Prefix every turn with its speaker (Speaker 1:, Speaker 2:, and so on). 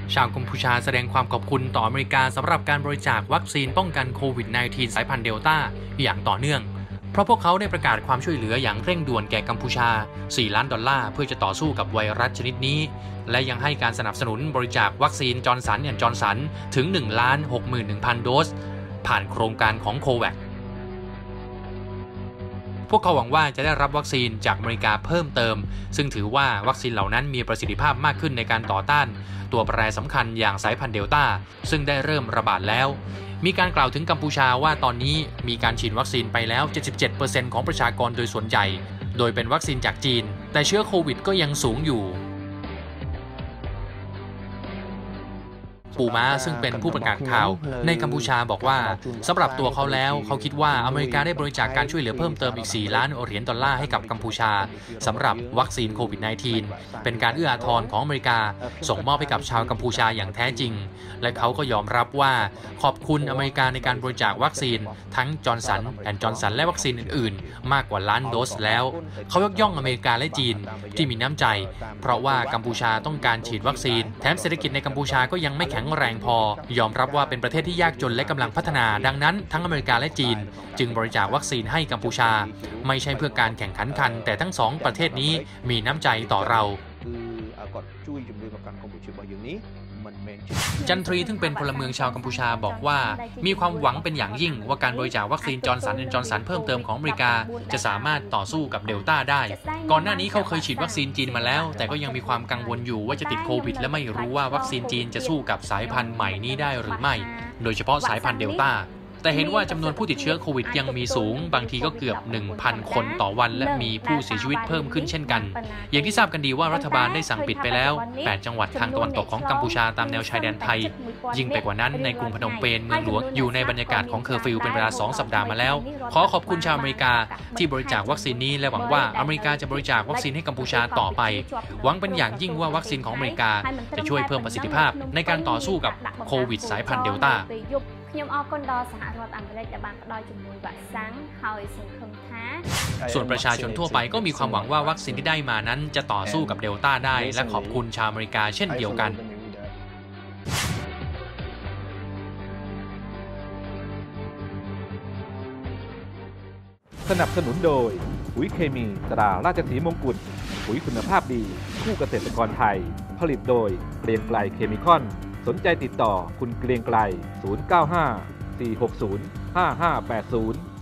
Speaker 1: ชาวกัมพูชาแสดงความขอบคุณต่ออเมริกาสำหรับการบริจาควัคซีนป้องกันโควิด -19 สายพันธุ์เดลต้าอย่างต่อเนื่องเพราะพวกเขาได้ประกาศความช่วยเหลืออย่างเร่งด่วนแก่กัมพูชา4 ล้านดอลลาร์เพื่อจะต่อสู้กับไวรัสชนิดนี้และยังให้การสนับสนุนบริจาควัคซีนจอร์นสันแอนด์จอร์นสันถึง 1,61,000 โดสผ่านโครงการของโควัคพวกเขาหวังว่าจะได้รับวัคซีนจากอเมริกาเพิ่มเติมซึ่งถือว่าวัคซีนเหล่านั้นมีประสิทธิภาพมากขึ้นในการต่อต้านตัวแปรสำคัญอย่างสายพันธุ์เดลต้าซึ่งได้เริ่มระบาดแล้วมีการกล่าวถึงกัมพูชาว่าตอนนี้มีการฉีดวัคซีนไปแล้ว 77% ของประชากรโดยส่วนใหญ่โดยเป็นวัคซีนจากจีนแต่เชื้อโควิดก็ยังสูงอยู่ปูม้าซึ่งเป็นผู้ประกาศข่าวในกัมพูชาบอกว่าสำหรับตัวเขาแล้วเขาคิดว่าอเมริกาได้บริจาคการช่วยเหลือเพิ่มเติมอีก4 ล้านเหรียญดอลลาร์ให้กับกัมพูชาสำหรับวัคซีนโควิด -19 เป็นการเอื้ออาทรของอเมริกาส่งมอบให้กับชาวกัมพูชาอย่างแท้จริงและเขาก็ยอมรับว่าขอบคุณอเมริกาในการบริจาควัคซีนทั้งจอร์นสันแอนด์จอร์นสันและวัคซีนอื่นๆมากกว่าล้านโดสแล้วเขายกย่องอเมริกาและจีนที่มีน้ำใจเพราะว่ากัมพูชาต้องการฉีดวัคซีนแถมเศรษฐกิจในกัมพูชาก็ยังไม่แข็งแรงพอยอมรับว่าเป็นประเทศที่ยากจนและกำลังพัฒนาดังนั้นทั้งอเมริกาและจีนจึงบริจาควัคซีนให้กัมพูชาไม่ใช่เพื่อการแข่งขันกันแต่ทั้งสองประเทศนี้มีน้ำใจต่อเราจันทรีซึ่งเป็นพลเมืองชาวกัมพูชาบอกว่ามีความหวังเป็นอย่างยิ่งว่าการบริจาควัคซีนจอร์นสันแอนด์จอร์นสันเพิ่มเติมของอเมริกาจะสามารถต่อสู้กับเดลต้าได้ก่อนหน้านี้เขาเคยฉีดวัคซีนจีนมาแล้วแต่ก็ยังมีความกังวลอยู่ว่าจะติดโควิดและไม่รู้ว่าวัคซีนจีนจะสู้กับสายพันธุ์ใหม่นี้ได้หรือไม่โดยเฉพาะสายพันธุ์เดลต้าแต่เห็นว่าจำนวนผู้ติดเชื้อโควิดยังมีสูงบางทีก็เกือบ 1,000 คนต่อวันและมีผู้เสียชีวิตเพิ่มขึ้นเช่นกันอย่างที่ทราบกันดีว่ารัฐบาลได้สั่งปิดไปแล้ว8 จังหวัดทางตะวันตกของกัมพูชาตามแนวชายแดนไทยยิ่งไปกว่านั้นในกรุงพนมเปญเมืองหลวงอยู่ในบรรยากาศของเคอร์ฟิวเป็นเวลา2 สัปดาห์มาแล้วขอขอบคุณชาวอเมริกาที่บริจาควัคซีนนี้และหวังว่าอเมริกาจะบริจาควัคซีนให้กัมพูชาต่อไปหวังเป็นอย่างยิ่งว่าวัคซีนของอเมริกาจะช่วยเพิ่มประสิทธิภาพในการต่อสู้กับโควิดสายพันธุ์เดลต้า
Speaker 2: ខ្ញុំអរគុណដល់សហរដ្ឋអាមេរិកដែលបានផ្ដល់ជំនួយវ៉ាក់សាំងហើយសង្ឃឹមថា
Speaker 1: ส่วนประชาชนทั่วไปก็มีความหวังว่าวัคซีนที่ได้มานั้นจะต่อสู้กับเดลต้าได้และขอบคุณชาวอเมริกาเช่นเดียวกัน
Speaker 3: สนับสนุนโดยปุ๋ยเคมีตราราชสีมงกุฎปุ๋ยคุณภาพดีคู่เกษตรกรไทยผลิตโดยเกรียงไกรเคมีคอนสนใจติดต่อคุณเกรียงไกร 095 460 5580